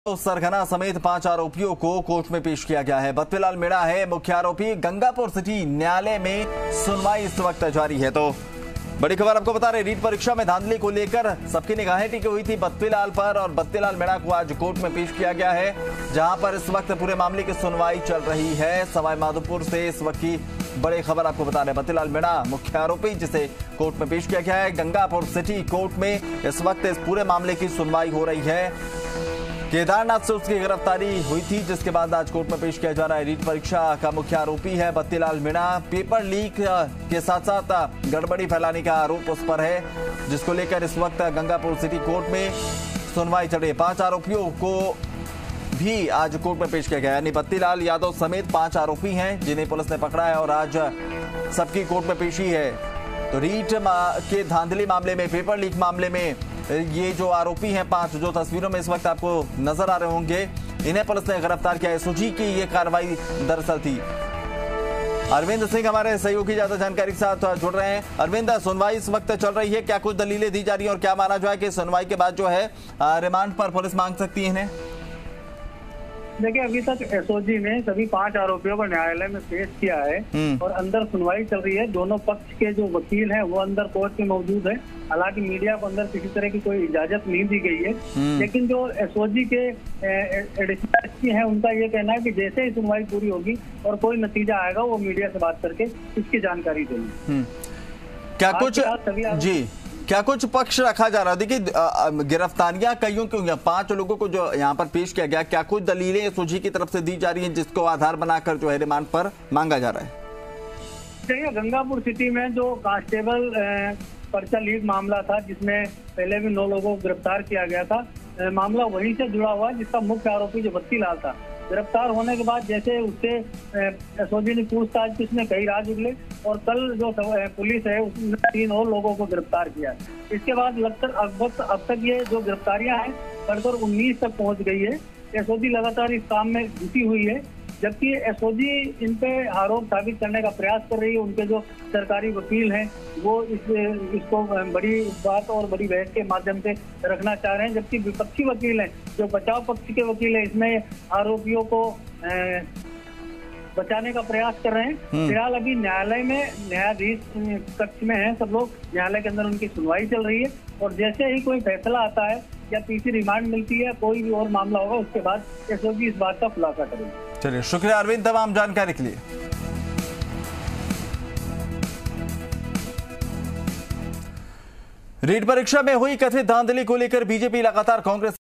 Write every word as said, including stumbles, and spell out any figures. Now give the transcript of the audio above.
सरगना समेत पांच आरोपियों को कोर्ट में पेश किया गया है। बत्तीलाल मीणा है मुख्य आरोपी। गंगापुर सिटी न्यायालय में सुनवाई इस वक्त जारी है। तो बड़ी खबर आपको बता रहे, रीट परीक्षा में धांधली को लेकर सबकी निगाहें टिकी हुई थी बत्तीलाल पर, और बत्तीलाल मीणा को आज कोर्ट में पेश किया गया है, जहां पर इस वक्त पूरे मामले की सुनवाई चल रही है। सवाई माधोपुर से इस वक्त की बड़ी खबर आपको बता रहे, बत्तीलाल मीणा मुख्य आरोपी जिसे कोर्ट में पेश किया गया है। गंगापुर सिटी कोर्ट में इस वक्त इस पूरे मामले की सुनवाई हो रही है। केदारनाथ से उसकी गिरफ्तारी हुई थी, जिसके बाद आज कोर्ट में पेश किया जा रहा है। रीट परीक्षा का मुख्य आरोपी है बत्तीलाल मीणा। पेपर लीक के साथ साथ गड़बड़ी फैलाने का आरोप उस पर है, जिसको लेकर इस वक्त गंगापुर सिटी कोर्ट में सुनवाई चल रही है। पांच आरोपियों को भी आज कोर्ट में पेश किया गया है, यानी बत्तीलाल यादव समेत पांच आरोपी हैं जिन्हें पुलिस ने पकड़ा है और आज सबकी कोर्ट में पेशी है। तो रीट के धांधली मामले में, पेपर लीक मामले में ये जो आरोपी हैं पांच, जो तस्वीरों में इस वक्त आपको नजर आ रहे होंगे, इन्हें पुलिस ने गिरफ्तार किया है। एसओजी की ये कार्रवाई दरअसल थी। अरविंद सिंह हमारे सहयोगी ज्यादा जानकारी के साथ जुड़ रहे हैं। अरविंद, सुनवाई इस वक्त चल रही है, क्या कुछ दलीलें दी जा रही है और क्या माना जाए कि सुनवाई के बाद जो है रिमांड पर पुलिस मांग सकती है इन्हें? देखिए, अभी तक एसओजी ने सभी पांच आरोपियों को न्यायालय में पेश किया है और अंदर सुनवाई चल रही है। दोनों पक्ष के जो वकील हैं वो अंदर कोर्ट में मौजूद है। हालांकि मीडिया को अंदर किसी तरह की कोई इजाजत नहीं दी गई है, लेकिन जो एसओजी के एडिशनल एसपी हैं उनका ये कहना है कि जैसे ही सुनवाई पूरी होगी और कोई नतीजा आएगा वो मीडिया से बात करके इसकी जानकारी देंगे। क्या कुछ जी क्या कुछ पक्ष रखा जा रहा है? देखिए, गिरफ्तारियां कईयों की हुई, पांच लोगों को जो यहाँ पर पेश किया गया, क्या कुछ दलीलें एसओजी की तरफ से दी जा रही हैं जिसको आधार बनाकर जो है रिमांड पर मांगा जा रहा है? देखिए, गंगापुर सिटी में जो कांस्टेबल पर्चा लीक मामला था, जिसमें पहले भी नौ लोगों को गिरफ्तार किया गया था, मामला वहीं से जुड़ा हुआ है, जिसका मुख्य आरोपी जो बत्तीलाल था। गिरफ्तार होने के बाद जैसे उससे एसओजी ने पूछताछ की, उसने कई राज उगले और कल जो पुलिस है उसने तीन और लोगों को गिरफ्तार किया। इसके बाद लगभग अब तक अब तक ये जो गिरफ्तारियां हैं बढ़कर उन्नीस तक पहुंच गई है। एसओजी लगातार इस काम में जुटी हुई है, जबकि एसओजी इन पे आरोप साबित करने का प्रयास कर रही है। उनके जो सरकारी वकील हैं वो इस इसको बड़ी बात और बड़ी बहस के माध्यम से रखना चाह रहे हैं, जबकि विपक्षी वकील हैं, जो बचाव पक्ष के वकील हैं, इसमें आरोपियों को ए, बचाने का प्रयास कर रहे हैं। फिलहाल अभी न्यायालय में न्यायाधीश कक्ष में हैं सब लोग, न्यायालय के अंदर उनकी सुनवाई चल रही है और जैसे ही कोई फैसला आता है या तीसरी रिमांड मिलती है, कोई भी और मामला होगा, उसके बाद एसओजी इस बात का खुलासा करेगी। चलिए, शुक्रिया अरविंद तमाम जानकारी के लिए। रीट परीक्षा में हुई कथित धांधली को लेकर बीजेपी लगातार कांग्रेस